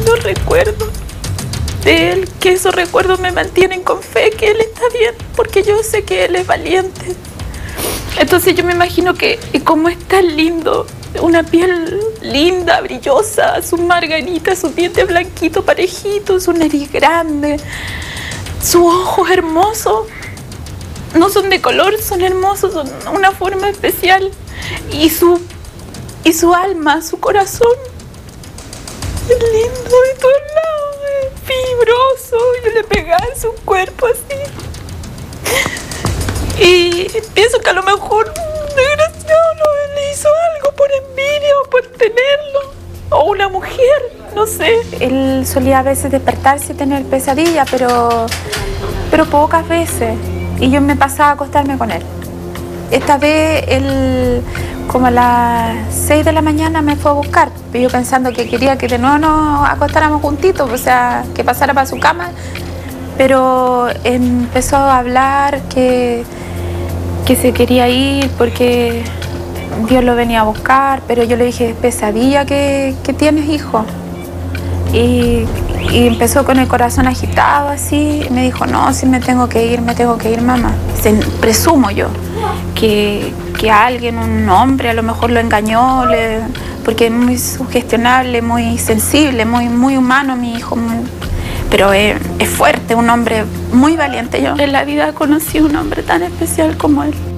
lindos recuerdos de él, que esos recuerdos me mantienen con fe que él está bien, porque yo sé que él es valiente. Entonces yo me imagino que como es tan lindo, una piel linda, brillosa, sus margaritas, sus dientes blanquitos, parejitos, su nariz grande, sus ojos hermosos, no son de color, son hermosos, son una forma especial, y su alma, su corazón, es lindo de todos lados, es fibroso. Yo le pegaba en su cuerpo así. Y pienso que a lo mejor desgraciado le hizo algo por envidia o por tenerlo. O una mujer, no sé. Él solía a veces despertarse y tener pesadillas, pero pocas veces. Y yo me pasaba a acostarme con él. Esta vez él, como a las 6 de la mañana, me fue a buscar. Yo pensando que quería que de nuevo nos acostáramos juntitos, o sea, que pasara para su cama. Pero empezó a hablar que se quería ir porque Dios lo venía a buscar, pero yo le dije, pesadilla que tienes, hijo. Y empezó con el corazón agitado así, y me dijo, no, si me tengo que ir, mamá. Presumo yo que alguien, un hombre, a lo mejor lo engañó, porque es muy sugestionable, muy sensible, muy humano mi hijo, pero es fuerte, un hombre muy valiente. Yo en la vida conocí un hombre tan especial como él.